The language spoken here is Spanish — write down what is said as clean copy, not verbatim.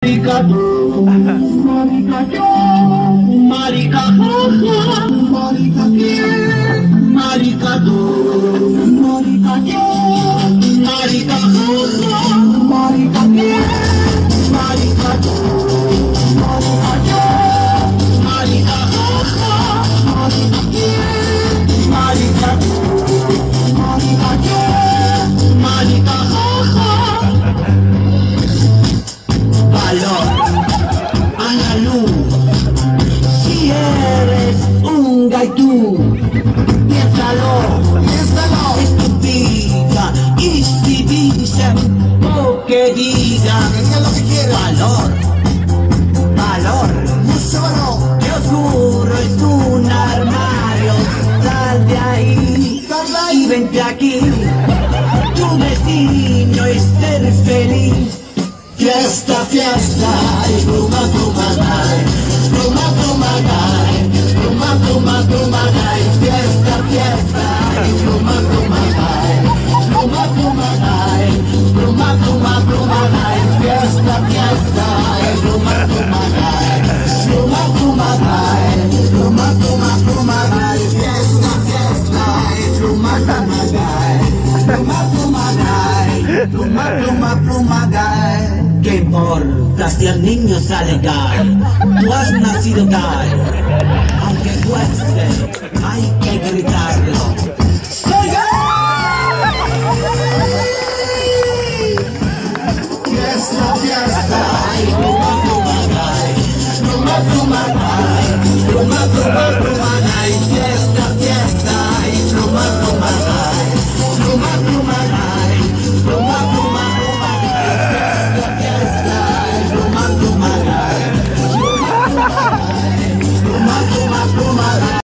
Marica tú, marica yo, marica jaja, marica quién, marica tú, marica yo, marica jaja, marica quién, marica tú, marica yo, marica jaja, marica quién, marica tú, marica yo, marica jaja. Valor, a la luz, si eres un gaitú, piénsalo, es tu vida, y si dicen o que digan, lo que quieras. valor, Mucho valor. que oscuro es un armario, sal de ahí y vente aquí, tu destino es ser feliz. Fiesta, fiesta, y bruma, bruma, gai, bruma, bruma, gai, bruma, bruma, bruma, gai, fiesta, fiesta, y bruma, bruma, gai, bruma, bruma, gai, bruma, bruma, bruma, gai, fiesta, fiesta, y bruma, bruma, gai, bruma, bruma, gai, bruma, bruma, bruma, gai, fiesta, fiesta, y bruma, bruma, gai, bruma, bruma, gai, bruma, bruma, bruma, gai. ¿Qué importa si el niño sale gay? Tú has nacido gay. Aunque cueste, hay que gritarlo.